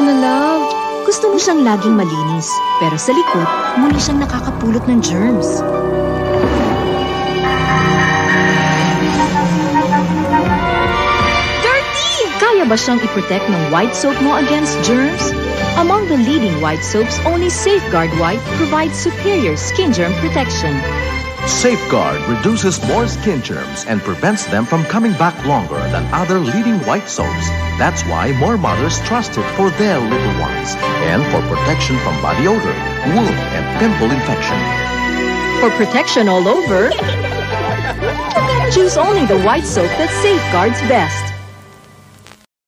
na, love. Gusto mo siyang laging malinis, pero sa likod, muli siyang nakakapulot ng germs. Dirty! Kaya ba siyang i-protect ng white soap mo against germs? Among the leading white soaps, only Safeguard White provides superior skin germ protection. Safeguard reduces more skin germs and prevents them from coming back longer than other leading white soaps. That's why more mothers trust it for their little ones and for protection from body odor, wound, and pimple infection. For protection all over, choose only the white soap that safeguards best.